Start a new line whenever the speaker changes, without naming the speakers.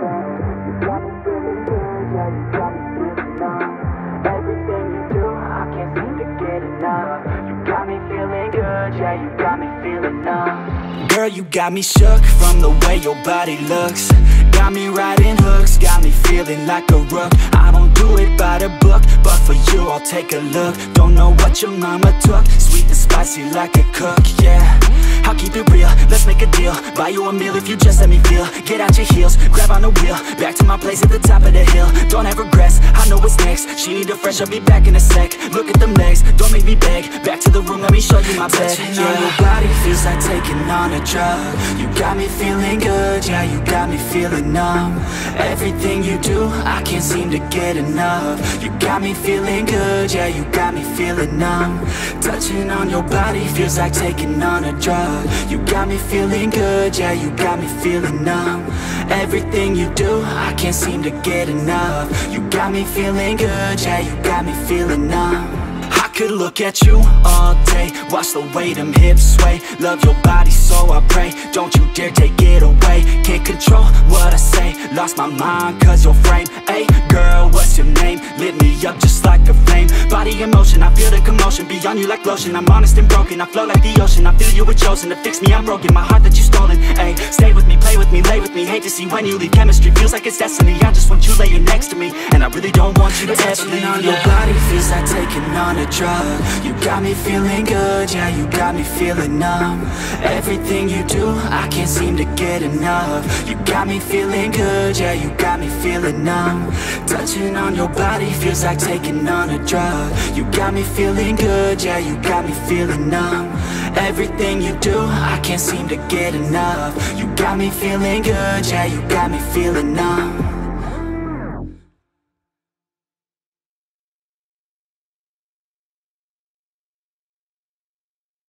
Everything you do, I can't seem to get enough. You got me feeling good, yeah, you got me feeling numb. Girl, you got me shook from the way your body looks. Got me riding hooks, got me feeling like a rook. I don't do it by the book, but for you I'll take a look. Don't know what your mama took, sweet and spicy like a cook, yeah. I'll keep it real, let's make a deal. Buy you a meal if you just let me feel. Get out your heels, grab on the wheel. Back to my place at the top of the hill. Don't have regrets, I know what's next. She need a fresh, I'll be back in a sec. Look at them legs, don't make me beg. Back to the room, let me show you my bed. Touching on your body feels like taking on a drug. You got me feeling good, yeah, you got me feeling numb. Everything you do, I can't seem to get enough. You got me feeling good, yeah, you got me feeling numb. Touching on your body feels like taking on a drug. You got me feeling good, yeah, you got me feeling numb. Everything you do, I can't seem to get enough. You got me feeling good, yeah, you got me feeling numb. I could look at you all day, watch the way them hips sway. Love your body so I pray, don't you dare take it away. Can't control what I say, lost my mind cause your frame. Hey girl, what's your name? Lit me up just like a flame. Body in motion, I feel the commotion, be on you like lotion. I'm honest and broken, I flow like the ocean. I feel you were chosen to fix me, I'm broken. My heart that you stolen, hey. Stay with me, play with me, lay with me. Hate to see when you leave, chemistry feels like it's destiny. I just want you laying next to me, and I really don't want you to ever leave. On your body feels like taking on a drug. You got me feeling good, yeah, you got me feeling numb. Everything you do, I can't seem to get enough. You got me feeling good, yeah, you got me feeling numb. Touching on your body feels like taking on a drug. You got me feeling good, yeah, you got me feeling numb. Everything you do, I can't seem to get enough. You got me feeling good, yeah, you got me feeling numb.